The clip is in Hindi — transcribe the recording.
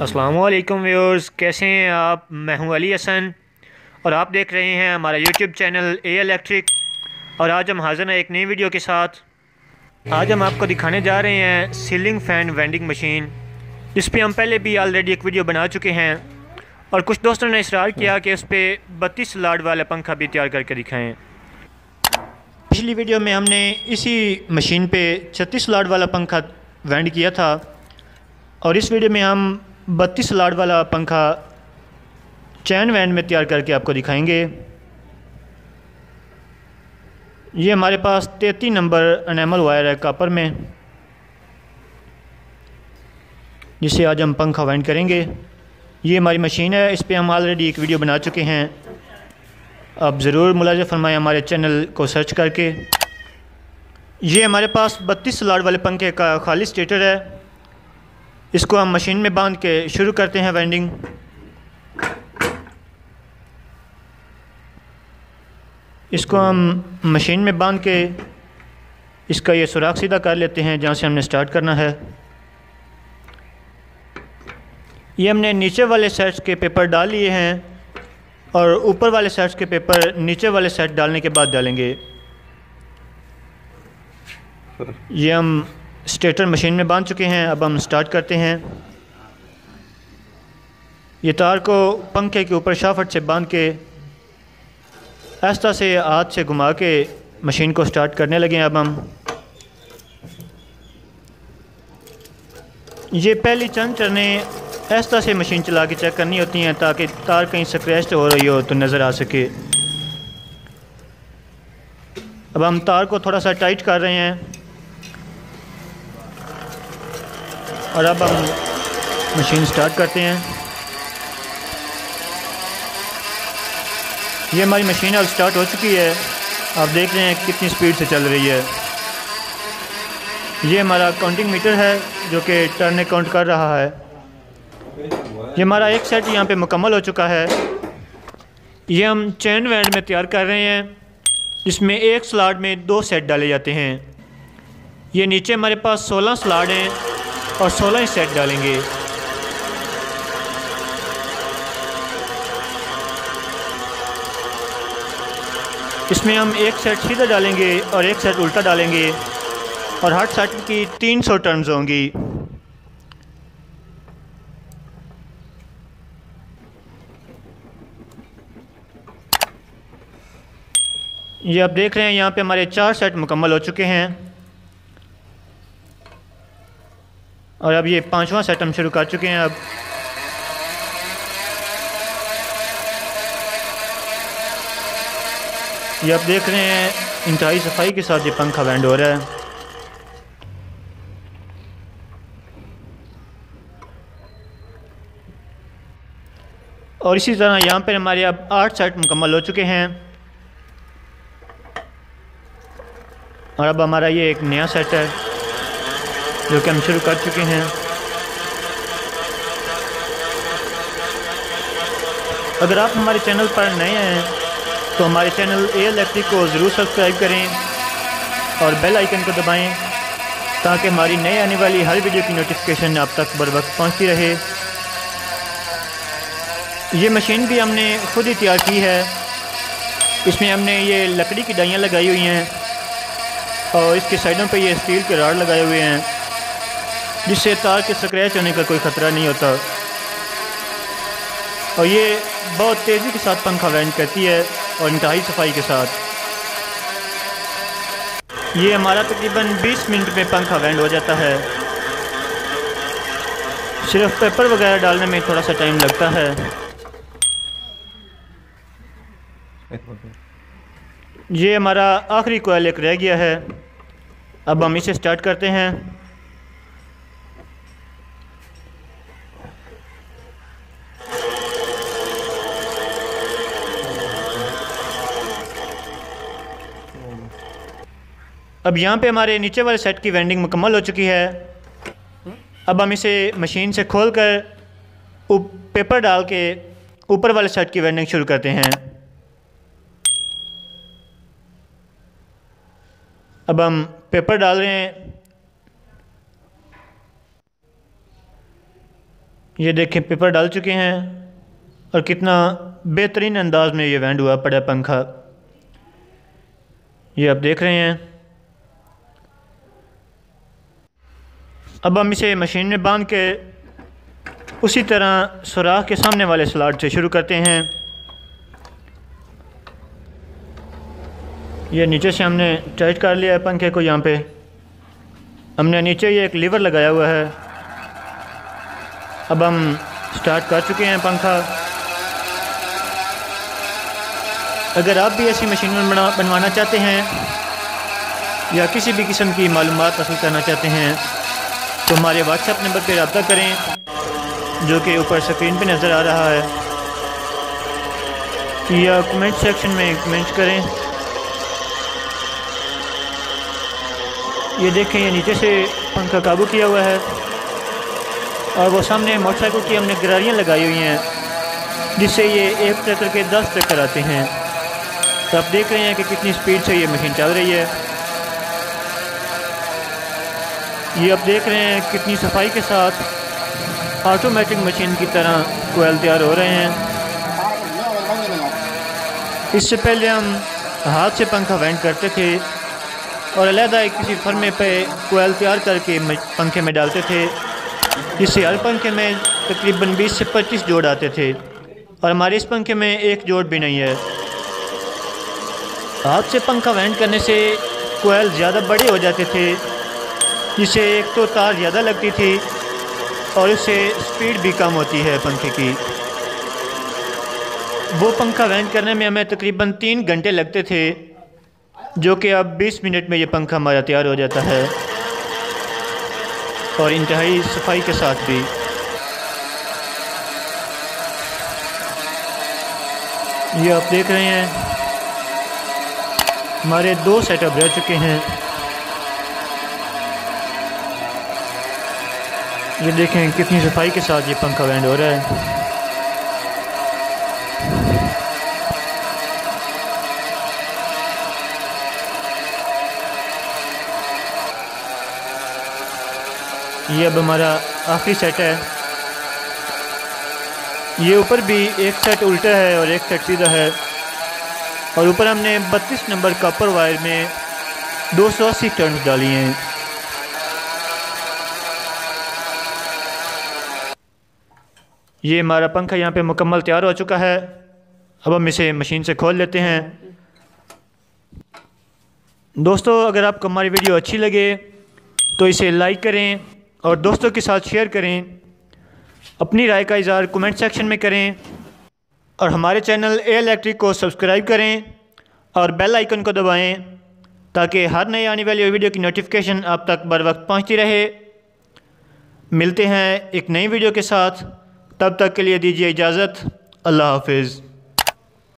अस्सलामुअलैकुम व्यूअर्स, कैसे हैं आप। मैं हूं अली हसन और आप देख रहे हैं हमारा यूट्यूब चैनल ए इलेक्ट्रिक। और आज हम हाजिर हैं एक नई वीडियो के साथ। आज हम आपको दिखाने जा रहे हैं सीलिंग फ़ैन वेंडिंग मशीन। इस पर हम पहले भी ऑलरेडी एक वीडियो बना चुके हैं और कुछ दोस्तों ने इसरार किया कि उस पर 32 लाट वाला पंखा भी तैयार करके दिखाएँ। पिछली वीडियो में हमने इसी मशीन पे 36 लाट वाला पंखा वेंड किया था और इस वीडियो में हम 32 लाट वाला पंखा चैन वैन में तैयार करके आपको दिखाएंगे। ये हमारे पास 33 नंबर एनेमल वायर है कॉपर में, जिसे आज हम पंखा वेंड करेंगे। ये हमारी मशीन है, इस पे हम ऑलरेडी एक वीडियो बना चुके हैं। आप ज़रूर मुलाज़ा फरमाएं हमारे चैनल को सर्च करके। ये हमारे पास 32 लाट वाले पंखे का खाली स्टेटर है। इसको हम मशीन में बांध के शुरू करते हैं वेंडिंग। इसको हम मशीन में बांध के इसका ये सुराख सीधा कर लेते हैं जहाँ से हमने स्टार्ट करना है। ये हमने नीचे वाले सेट्स के पेपर डाल लिए हैं और ऊपर वाले सेट्स के पेपर नीचे वाले सेट डालने के बाद डालेंगे। ये हम स्टेटर मशीन में बांध चुके हैं। अब हम स्टार्ट करते हैं। ये तार को पंखे के ऊपर शाफ्ट से बांध के आहिस्ता से हाथ से घुमा के मशीन को स्टार्ट करने लगे हैं। अब हम ये पहली चंद चरने आहिस्ता से मशीन चला के चेक करनी होती हैं ताकि तार कहीं स्क्रैच हो रही हो तो नज़र आ सके। अब हम तार को थोड़ा सा टाइट कर रहे हैं और अब हम मशीन स्टार्ट करते हैं। ये हमारी मशीन अब स्टार्ट हो चुकी है। आप देख रहे हैं कितनी स्पीड से चल रही है। ये हमारा काउंटिंग मीटर है जो कि टर्न काउंट कर रहा है। ये हमारा एक सेट यहाँ पे मुकम्मल हो चुका है। ये हम चैन वैंड में तैयार कर रहे हैं, जिसमें एक स्लॉट में 2 सेट डाले जाते हैं। ये नीचे हमारे पास 16 स्लॉट हैं और 16 ही सेट डालेंगे। इसमें हम एक सेट सीधा डालेंगे और एक सेट उल्टा डालेंगे और हर सेट की 300 टर्न्स होंगी। ये आप देख रहे हैं यहाँ पे हमारे 4 सेट मुकम्मल हो चुके हैं और अब ये 5वां सेट हम शुरू कर चुके हैं। अब ये आप देख रहे हैं इंतहाई सफाई के साथ ये पंखा वेंड हो रहा है। और इसी तरह यहाँ पर हमारे अब 8 सेट मुकम्मल हो चुके हैं और अब हमारा ये एक नया सेट है जो कि हम शुरू कर चुके हैं। अगर आप हमारे चैनल पर नए हैं तो हमारे चैनल ए इलेक्ट्रिक को ज़रूर सब्सक्राइब करें और बेल आइकन को दबाएं ताकि हमारी नई आने वाली हर वीडियो की नोटिफिकेशन आप तक बर वक्त पहुँचती रहे। ये मशीन भी हमने खुद ही तैयार की है। इसमें हमने ये लकड़ी की डाइयाँ लगाई हुई हैं और इसके साइडों पे ये स्टील के रॉड लगाए हुए हैं, जिससे तार के स्क्रैच होने का कोई ख़तरा नहीं होता। और ये बहुत तेज़ी के साथ पंखा वेंड करती है और इंतहाई सफाई के साथ। ये हमारा तकरीबन 20 मिनट में पंखा वेंड हो जाता है। सिर्फ पेपर वगैरह डालने में थोड़ा सा टाइम लगता है। ये हमारा आखिरी कोयल एक रह गया है। अब हम इसे स्टार्ट करते हैं। अब यहाँ पे हमारे नीचे वाले सेट की वेंडिंग मुकम्मल हो चुकी है। अब हम इसे मशीन से खोलकर पेपर डाल के ऊपर वाले सेट की वेंडिंग शुरू करते हैं। अब हम पेपर डाल रहे हैं। ये देखें पेपर डाल चुके हैं और कितना बेहतरीन अंदाज में ये वेंड हुआ पड़ा पंखा, ये आप देख रहे हैं। अब हम इसे मशीन में बांध के उसी तरह सुराख के सामने वाले स्लॉट से शुरू करते हैं। ये नीचे से हमने टाइट कर लिया है पंखे को, यहाँ पे हमने नीचे ये एक लीवर लगाया हुआ है। अब हम स्टार्ट कर चुके हैं पंखा। अगर आप भी ऐसी मशीन बनवाना चाहते हैं या किसी भी किस्म की मालूमात हासिल करना चाहते हैं तो हमारे व्हाट्सएप नंबर पर रब्ता करें जो कि ऊपर स्क्रीन पे नज़र आ रहा है, या कमेंट सेक्शन में कमेंट करें। ये देखें, ये नीचे से पंखा काबू किया हुआ है और वो सामने मोटरसाइकिल की हमने गरारियाँ लगाई हुई हैं जिससे ये एक ट्रैक्टर के 10 ट्रैक्टर आते हैं। तो आप देख रहे हैं कि कितनी स्पीड से ये मशीन चल रही है। ये आप देख रहे हैं कितनी सफाई के साथ ऑटोमेटिक मशीन की तरह कोयल तैयार हो रहे हैं। इससे पहले हम हाथ से पंखा वेंड करते थे और अलहदा एक किसी फर्मे पे कोयल तैयार करके पंखे में डालते थे, जिससे हर पंखे में तकरीबन 20 से 25 जोड़ आते थे और हमारे इस पंखे में एक जोड़ भी नहीं है। हाथ से पंखा वेंड करने से कोयल ज़्यादा बड़े हो जाते थे, जिससे एक तो तार ज़्यादा लगती थी और इससे स्पीड भी कम होती है पंखे की। वो पंखा वेंड करने में हमें तकरीबन 3 घंटे लगते थे, जो कि अब 20 मिनट में ये पंखा हमारा तैयार हो जाता है और इंतहाई सफाई के साथ भी। ये आप देख रहे हैं हमारे 2 सेटअप रह चुके हैं। ये देखें कितनी सफाई के साथ ये पंखा वेंड हो रहा है। ये अब हमारा आखिरी सेट है। ये ऊपर भी एक सेट उल्टा है और एक सेट सीधा है और ऊपर हमने 32 नंबर कॉपर वायर में 280 टर्न्स डाली हैं। ये हमारा पंखा यहाँ पे मुकम्मल तैयार हो चुका है। अब हम इसे मशीन से खोल लेते हैं। दोस्तों, अगर आपको हमारी वीडियो अच्छी लगे तो इसे लाइक करें और दोस्तों के साथ शेयर करें। अपनी राय का इज़हार कमेंट सेक्शन में करें और हमारे चैनल ए इलेक्ट्रिक को सब्सक्राइब करें और बेल आइकन को दबाएं ताकि हर नई आने वाली वीडियो की नोटिफिकेशन आप तक बर वक्त पहुँचती रहे। मिलते हैं एक नई वीडियो के साथ, तब तक के लिए दीजिए इजाज़त। अल्लाह हाफिज़।